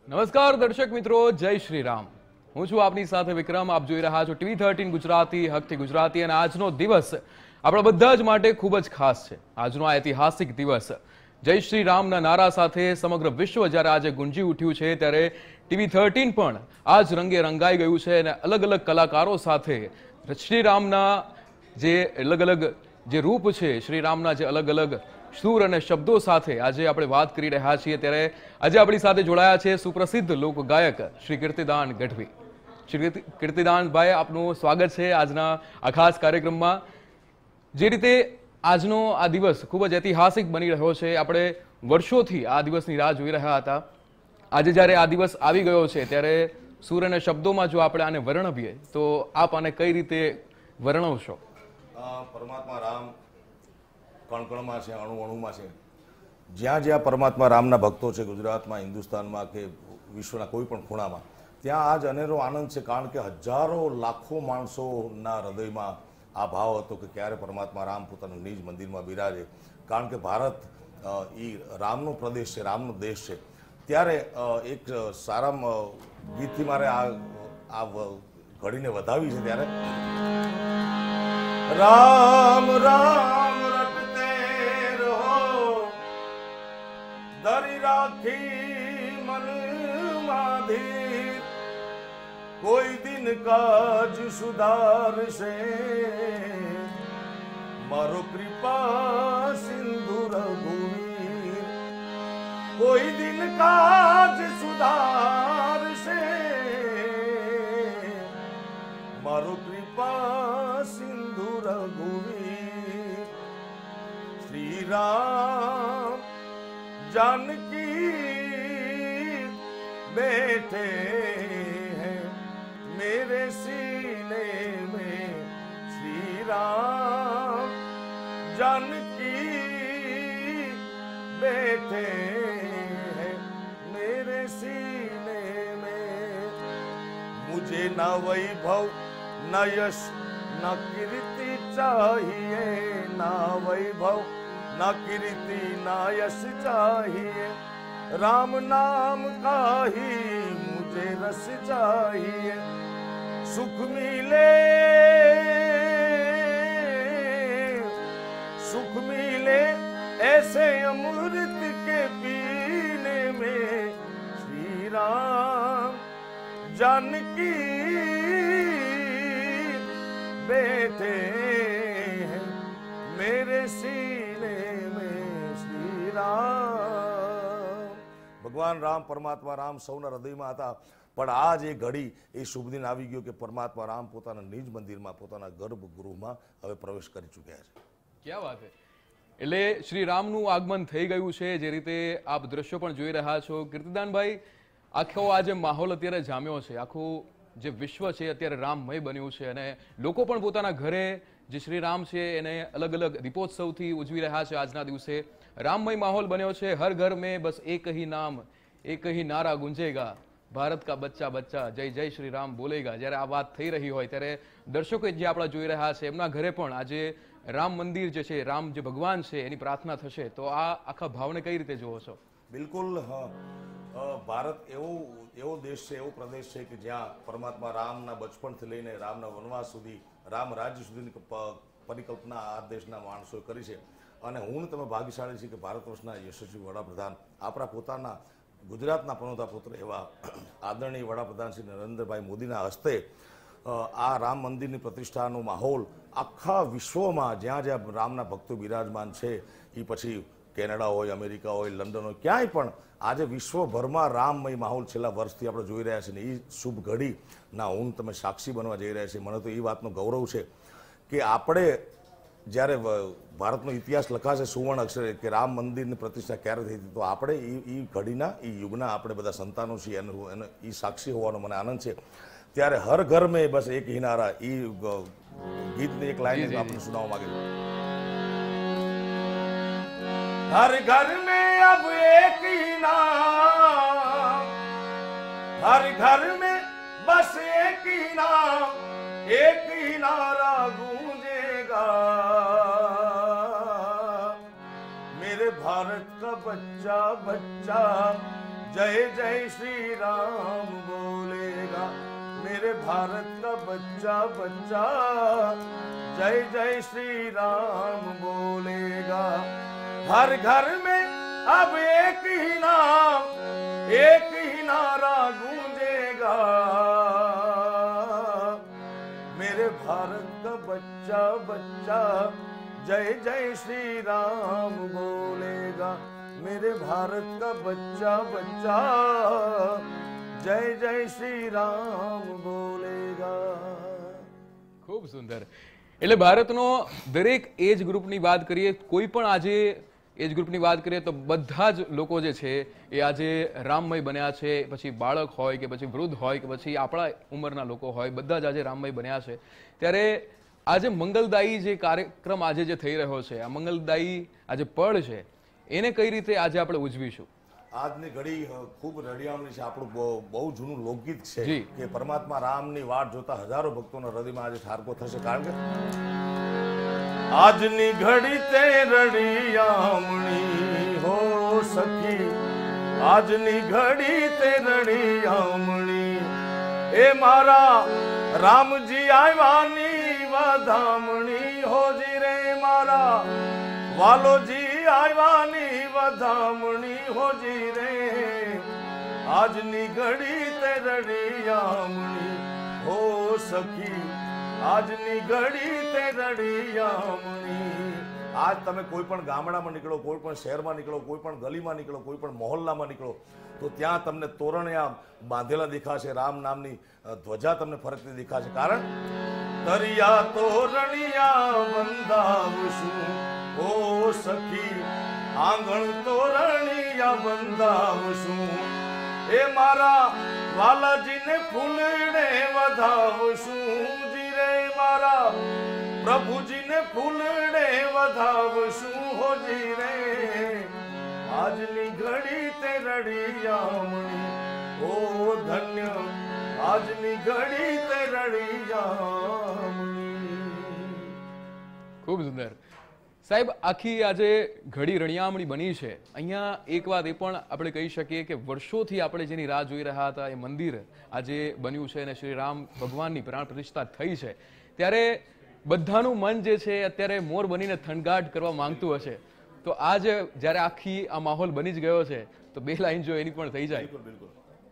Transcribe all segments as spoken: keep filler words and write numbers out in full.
નમસ્કાર દર્શક મિત્રો, જય શ્રી રામ. હું છું આપની સાથે વિક્રમ. આપ જોઈ રહ્યા છો ટીવી થર્ટીન ગુજરાતી, હકથી ગુજરાતી. અને આજનો દિવસ આપણા બધા જ માટે ખૂબ જ ખાસ છે. આજનો આ ઐતિહાસિક દિવસ જય શ્રી રામના નારા સાથે સમગ્ર વિશ્વ જ્યારે આજે ગુંજી ઉઠ્યું છે, ત્યારે ટીવી થર્ટીન પણ આજ રંગે રંગાઈ ગયું છે અને અલગ અલગ કલાકારો સાથે શ્રી રામના જે અલગ અલગ જે રૂપ છે, શ્રી રામના જે અલગ અલગ સુર અને શબ્દો સાથે આજે આપણે વાત કરી રહ્યા છીએ. ત્યારે આજે આપણી સાથે જોડાયા છે સુપ્રસિદ્ધ લોકગાયક શ્રી કીર્તિદાન ગઢવી. શ્રી કીર્તિદાનભાઈ, આપનું સ્વાગત છે આજના આ ખાસ કાર્યક્રમમાં. જે રીતે આજનો આ દિવસ ખૂબ જ ઐતિહાસિક બની રહ્યો છે, આપણે વર્ષોથી આ દિવસની રાહ જોઈ રહ્યા હતા. આજે જ્યારે આ દિવસ આવી ગયો છે, ત્યારે સુર અને શબ્દોમાં જો આપણે આને વર્ણવીએ તો આપ આને કઈ રીતે વર્ણવશો? પરમાત્મા રામ કણકણમાં છે, અણુ અણુમાં છે. જ્યાં જ્યાં પરમાત્મા રામના ભક્તો છે, ગુજરાતમાં, હિન્દુસ્તાનમાં કે વિશ્વના કોઈ પણ ખૂણામાં, ત્યાં આજ અનેરો આનંદ છે. કારણ કે હજારો લાખો માણસોના હૃદયમાં આ ભાવ હતો કે ક્યારે પરમાત્મા રામ પોતાના નિજ મંદિરમાં બિરાજે. કારણ કે ભારત એ રામનો પ્રદેશ છે, રામનો દેશ છે. ત્યારે એક સારા ગીતથી મારે આ આ ઘડીને વધાવી છે. ત્યારે રામ રામ ધરી રાખી મન માધીર, કોઈ દિન કાજ સુધારશે મારો કૃપા સિંધુ રઘુવીર. કોઈ દિન કાજ સુધારશે મારો કૃપા સિંધુ રઘુવીર. શ્રી રામ जानकी बैठे हैं मेरे सीने में, श्री राम जानकी बैठे हैं मेरे सीने में. मुझे ना वैभव न यश न कीर्ति चाहिए, ना वैभव ना कीर्ति ना यश चाहिए, राम नाम का ही मुझे रस चाहिए. सुख मिले सुख मिले ऐसे अमृत के पीने में, श्री राम जानकी बैठे हैं मेरे सीने में, श्री राम. ભગવાન રામ, પરમાત્મા રામ સૌના હૃદયમાં હતા. પણ આ જે ઘડી એ શુભ દિન આવી ગયો કે પરમાત્મા રામ પોતાના નિજ મંદિરમાં, પોતાના ગર્ભગૃહમાં હવે પ્રવેશ કરી ચૂક્યા છે. ક્યાં વાત છે! એટલે શ્રી રામનું આગમન થઈ ગયું છે. જે રીતે આપ દ્રશ્યો પણ જોઈ રહ્યા છો કીર્તિદાનભાઈ, આખો આ જે માહોલ અત્યારે જામ્યો છે, આખું જે વિશ્વ છે અત્યારે રામમય બન્યું છે અને લોકો પણ પોતાના ઘરે જે શ્રી રામ છે એને અલગ અલગ દીપોત્સવથી ઉજવી રહ્યા છે. આજના દિવસે રામમય માહોલ બન્યો છે. હર ઘર મેં બસ એક ही નામ, એક ही નારા ગુંજેગા, ભારત કા બચ્ચા બચ્ચા જય જય શ્રી રામ બોલેગા. જ્યારે આ વાત થઈ રહી હોય ત્યારે દર્શકો જે આપણા જોઈ રહ્યા છે એમના ઘરે પણ આજે રામ મંદિર જે છે, રામ જે ભગવાન છે એની પ્રાર્થના થશે. તો આ આખા ભાવને કઈ રીતે જોવો છો? બિલકુલ, ભારત એવો એવો દેશ છે, એવો પ્રદેશ છે કે જ્યાં પરમાત્મા રામના બચપણથી લઈને રામના વનવાસ સુધી, રામ રાજ્ય સુધીની પરિકલ્પના આ દેશના માણસોએ કરી છે. અને હું તમે ભાગ્યશાળી છે કે ભારત વર્ષના યશસ્વી વડાપ્રધાન, આપણા પોતાના ગુજરાતના પનોતા પુત્ર એવા આદરણીય વડાપ્રધાન શ્રી નરેન્દ્રભાઈ મોદીના હસ્તે આ રામ મંદિરની પ્રતિષ્ઠાનો માહોલ આખા વિશ્વમાં જ્યાં જ્યાં રામના ભક્તો બિરાજમાન છે, એ પછી કેનેડા હોય, અમેરિકા હોય, લંડન હોય, ક્યાંય પણ આજે વિશ્વભરમાં રામમય માહોલ છેલ્લા વર્ષથી આપણે જોઈ રહ્યા છીએ. ને એ શુભ ઘડીના હું તમે સાક્ષી બનવા જઈ રહ્યા છે. મને તો એ વાતનો ગૌરવ છે કે આપણે જ્યારે ભારતનો ઇતિહાસ લખાશે સુવર્ણ અક્ષરે કે રામ મંદિરની પ્રતિષ્ઠા ક્યારે થઈ હતી, તો આપણે એ એ ઘડીના, એ યુગના આપણે બધા સંતાનો છીએ. એનો એનો એ સાક્ષી હોવાનો મને આનંદ છે. ત્યારે હર ઘર મેં બસ એક ही नारा, એ ગીતની એક લાઈન આપણે સુનાવવા માંગે. हर घर में अब एक ही नाम, हर घर में बस एक ही नाम, एक ही नारा गूंजेगा. मेरे भारत का बच्चा बच्चा जय जय श्री राम बोलेगा मेरे भारत का बच्चा बच्चा जय जय श्री राम बोलेगा हर घर में अब एक ही नाम एक ही नारा गूंजेगा मेरे भारत का बच्चा बच्चा जय जय श्री राम बोलेगा मेरे भारत का बच्चा बच्चा जय जय શ્રી રામ બોલેગા. ખૂબ સુંદર. એટલે ભારતનો દરેક એજ ગ્રુપની વાત કરીએ, કોઈ પણ આજે એજ ગ્રુપની વાત કરીએ તો બધા જ લોકો જે છે એ આજે રામમય બન્યા છે. પછી બાળક હોય કે પછી વૃદ્ધ હોય કે પછી આપણા ઉંમરના લોકો હોય, બધા જ આજે રામમય બન્યા છે. ત્યારે આજે મંગલદાયી જે કાર્યક્રમ આજે જે થઈ રહ્યો છે, આ મંગલદાયી આજે પળ છે, એને કઈ રીતે આજે આપણે ઉજવીશું? આજની ઘડી ખૂબ રડિયામણી છે. આપણું બહુ જૂનું લોકગીત છે જી. કે પરમાત્મા રામની વાટ જોતા હજારો ભક્તોના હૃદયમાં આજે ઠારકો થશે. કારણ કે આજની ઘડી તે રડિયામણી હો સખી, આજની ઘડી તે રડિયામણી એ મારા રામજી આવ્યાની વધામણી હોજી રે મારા વાલોજી આવ્યાની વધામણી હોજી રે આજની ઘડી તે રડિયામણી હો સખી, આજની ઘડી તે રડિયામણી. આજ તમે કોઈ પણ ગામડામાં નીકળો, કોઈ પણ શહેરમાં નીકળો, કોઈ પણ ગલીમાં નીકળો, કોઈ પણ મહોલ્લામાં નીકળો તો ત્યાં તમને તોરણિયા બાંધેલા દેખાશે, રામ નામની ધ્વજા તમને ફરકતી દેખાશે. કારણ તરિયા તોરણિયા બંધાવશું ઓ સખી, આંગણ તોરણિયા બંધાવશું એ મારા વાલાજીને ફૂલડે વધાવશું જીરે મારા પ્રભુજીને ફૂલડે વધાવશું હોજી રે આજની ઘડી તે રડિયામણી ઓ ધન્ય આજની ઘડી તે રડિયામણી. ખૂબ સુંદર સાહેબ. આખી આજે ઘડી રણિયામણી બની છે. અહીંયા એક વાત એ પણ આપણે કહી શકીએ કે વર્ષોથી આપણે જેની રાહ જોઈ રહ્યા હતા એ મંદિર આજે બન્યું છે અને શ્રી રામ ભગવાનની પ્રાણ પ્રતિષ્ઠા થઈ છે. ત્યારે બધાનું મન જે છે અત્યારે મોર બનીને થનગાટ કરવા માંગતું હશે. તો આજે જ્યારે આખી આ માહોલ બની જ ગયો છે તો બે લાઈન જો એની પણ થઈ જાય. બિલકુલ બિલકુલ.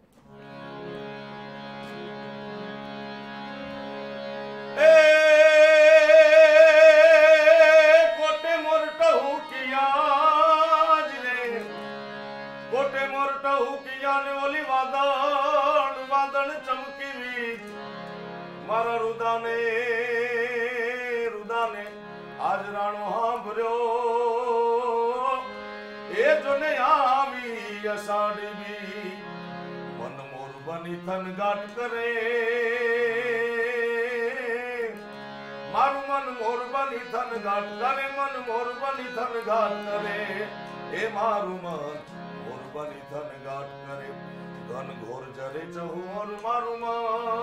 મારા રુદાને રુદાને આજ રાણો સાંભળ્યો એ જોને આવી અષાઢી બી મન મોર બની થનગાટ કરે મારું મન મોર બની થનગાટ કરે મન મોર બની થનગાટ કરે એ મારું મન મોર બની થનગાટ કરે ઘન ઘોર જરે ચહુર મારું મન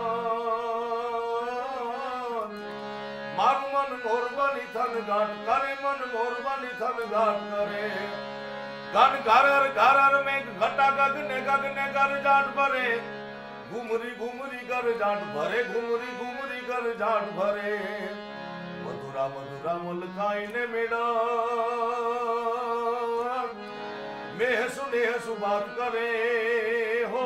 મારું મન મોર બની થનગાટ કરે મન મોર બની થનગાટ કરે ગન ગારર ગારર મેઘ ઘટા ગગને ગગને ગર જાટ ભરે ઘુમરી ઘુમરી ગર જાટ ભરે ઘુમરી ઘુમરી ગર જાટ ભરે મધુરા મધુરા મલકાઈને મેડા મેહ સુને સુબાત કરે હો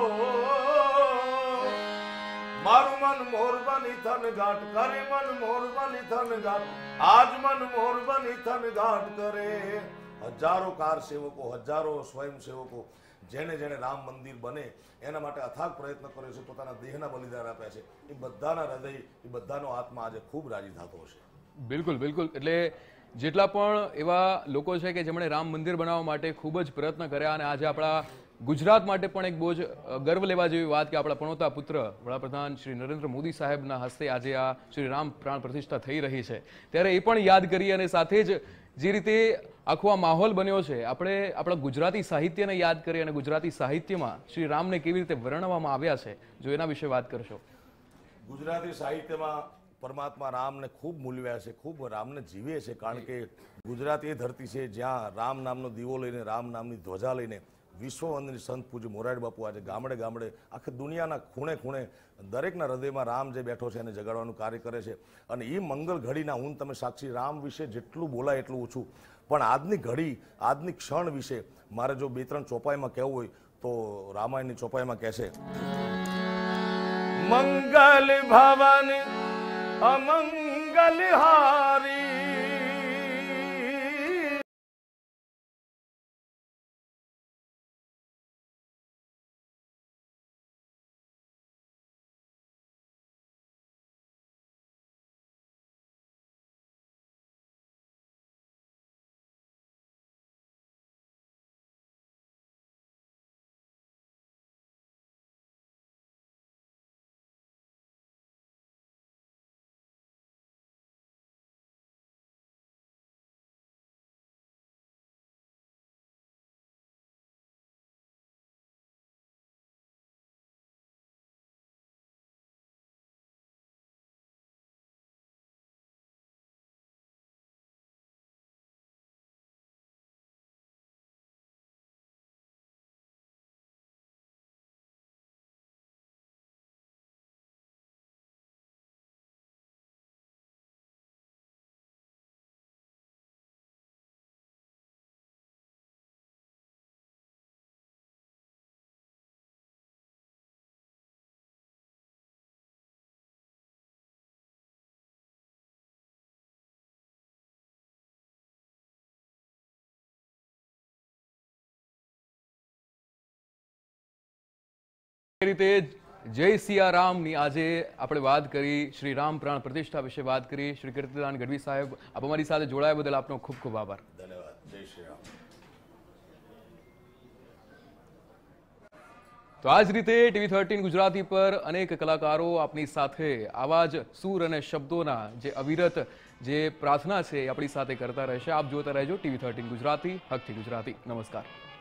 મારું મન મોર બની થનગાટ કરે મન મોર બની થનગાટ આજ મન મોર બની થનગાટ કરે. હજારો કાર સેવકો, હજારો સ્વયં સેવકો જેને જેને રામ મંદિર બને એના માટે અથાગ પ્રયત્ન કર્યો છે, પોતાના દેહના બલિદાન આપ્યા છે, એ બધાના હૃદય, એ બધાનો આત્મા આજે ખૂબ રાજી થતો હશે. બિલકુલ બિલકુલ. એટલે જેટલા પણ એવા લોકો છે કે જેમણે રામ મંદિર બનાવવા માટે ખૂબ જ પ્રયત્ન કર્યા અને આજે આપણા ગુજરાત માટે પણ એક બહુ જ ગર્વ લેવા જેવી વાત કે આપણા પણોતા પુત્ર વડાપ્રધાન શ્રી નરેન્દ્ર મોદી સાહેબના હસ્તે આજે આ શ્રી રામ પ્રાણ પ્રતિષ્ઠા થઈ રહી છે. ત્યારે એ પણ યાદ કરી અને સાથે જ જે રીતે આખો આ માહોલ બન્યો છે, આપણે આપણા ગુજરાતી સાહિત્યને યાદ કરી અને ગુજરાતી સાહિત્યમાં શ્રી રામને કેવી રીતે વર્ણવવામાં આવ્યા છે, જો એના વિશે વાત કરશો. ગુજરાતી સાહિત્યમાં પરમાત્મા રામને ખૂબ મૂલ્વ્યા છે, ખૂબ રામને જીવે છે. કારણ કે ગુજરાત એ ધરતી છે જ્યાં રામ નામનો દીવો લઈને, રામ નામની ધ્વજા લઈને વિશ્વવંદની સંત પૂજ્ય મોરારી બાપુ આજે ગામડે ગામડે આખી દુનિયાના ખૂણે ખૂણે દરેકના હૃદયમાં રામ જે બેઠો છે એને જગાડવાનું કાર્ય કરે છે. અને એ મંગલ ઘડીના હું તમે સાક્ષી, રામ વિશે જેટલું બોલાય એટલું ઓછું. પણ આજની ઘડી, આજની ક્ષણ વિશે મારે જો બે ત્રણ ચોપાઈમાં કહેવું હોય તો રામાયણની ચોપાઈમાં કહેશે, મંગલ ભવન અમંગલ હારી, એ રીતે જય સિયારામની આજે આપણે વાત કરી, શ્રી રામ પ્રાણ પ્રતિષ્ઠા વિશે વાત કરી. શ્રી કીર્તિદાન ગઢવી સાહેબ, આપ અમારી સાથે જોડાયા બદલ આપનો ખૂબ ખૂબ આભાર. ધન્યવાદ. જય શ્રી રામ. તો આ જ રીતે ટીવી થર્ટીન ગુજરાતી પર અનેક કલાકારો આપની સાથે આવા જ સૂર અને શબ્દોના જે અવિરત જે પ્રાર્થના છે એ આપણી સાથે કરતા રહેશે. આપ જોતા રહેજો ટીવી થર્ટીન ગુજરાતી, હકથી ગુજરાતી. નમસ્કાર.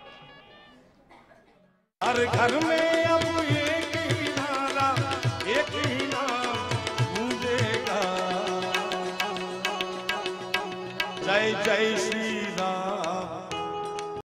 हर घर में अब एक ही नारा, एक ही नाम गूंजेगा, जय जय श्री